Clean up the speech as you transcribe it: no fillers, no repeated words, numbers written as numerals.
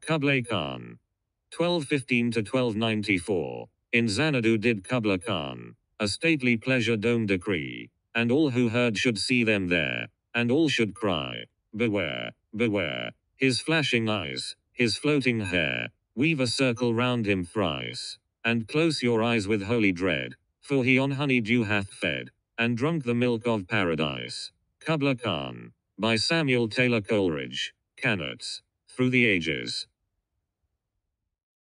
Kubla Khan. 1215 to 1294. In Xanadu did Kubla Khan a stately pleasure dome decree, and all who heard should see them there, and all should cry, beware, beware. His flashing eyes, his floating hair, weave a circle round him thrice, and close your eyes with holy dread, for he on honey dew hath fed, and drunk the milk of paradise. Kubla Khan. By Samuel Taylor Coleridge. Khanates. Through the Ages.